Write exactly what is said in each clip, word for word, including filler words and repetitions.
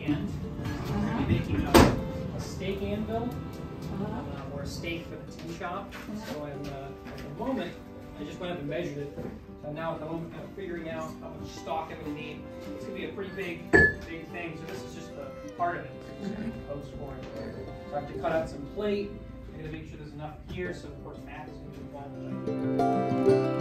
weekend. Uh-huh. We'll be making a, a steak anvil Uh-huh. uh, or a steak for the tin shop. So I'm, uh, at the moment, I just went up and measured it. So now at the moment, kind of figuring out how much stock I'm going to need. It's going to be a pretty big, big thing. So this is just the part of it. It's going to be post for it. So I have to cut out some plate. I'm going to make sure there's enough here. So of course Matt is going to be involved.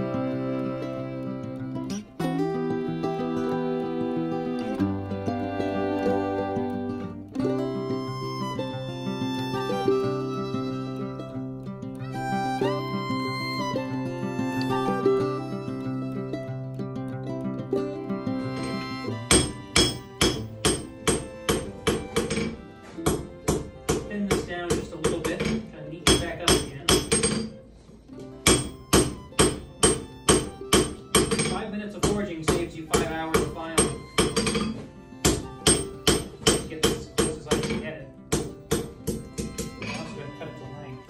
Saves you five hours of filing. Let's get this as close as I can get it. I'm also going to cut it to length.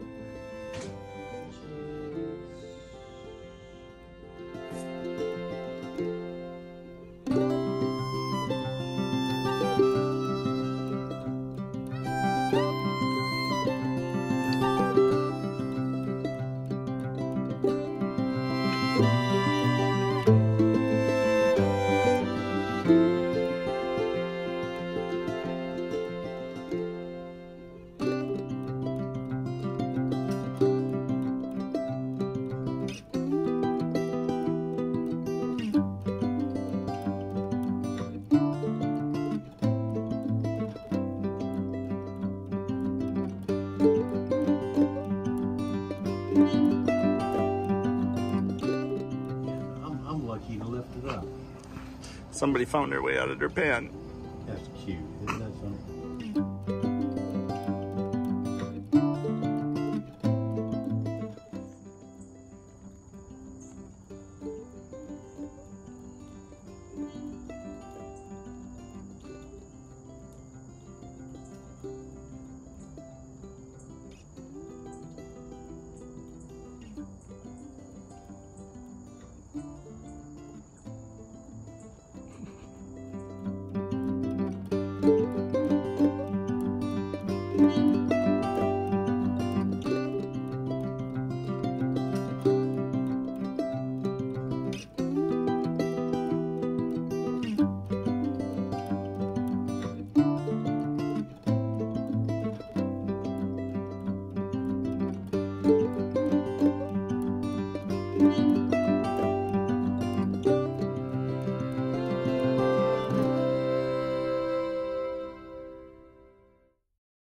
Lucky to lift it up. Somebody found their way out of their pan. That's cute. Isn't that something? Thank you.